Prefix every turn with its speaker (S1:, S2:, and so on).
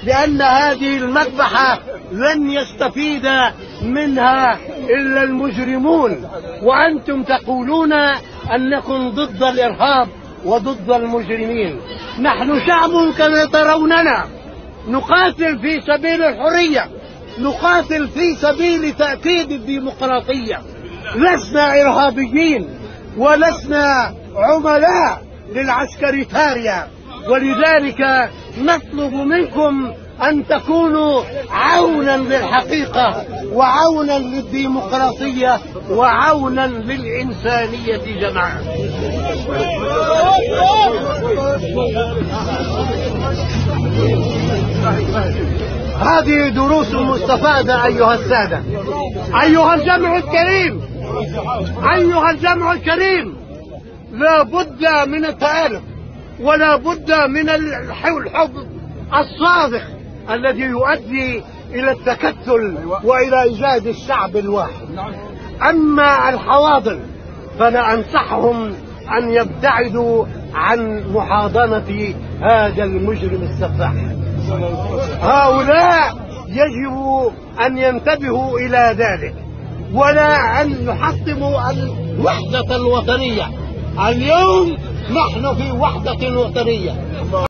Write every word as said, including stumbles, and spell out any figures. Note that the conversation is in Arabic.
S1: لأن هذه المذبحة لن يستفيد منها إلا المجرمون، وأنتم تقولون أنكم ضد الإرهاب وضد المجرمين. نحن شعب كما تروننا، نقاتل في سبيل الحرية، نقاتل في سبيل تأكيد الديمقراطية، لسنا إرهابيين ولسنا عملاء للعسكريتاريا، ولذلك نطلب منكم أن تكونوا عونا للحقيقة وعونا للديمقراطية وعونا للإنسانية جماعة. هذه دروس مستفادة أيها السادة، أيها الجمع الكريم، أيها الجمع الكريم، لا بد من التآلف ولا بد من الحب الصادق الذي يؤدي إلى التكتل وإلى إيجاد الشعب الواحد. أما الحواضن فأنا أنصحهم أن يبتعدوا عن محاضنة هذا المجرم السفاح. هؤلاء يجب أن ينتبهوا إلى ذلك، ولا أن يحطموا الوحدة الوطنية. اليوم نحن في وحدة وطنية،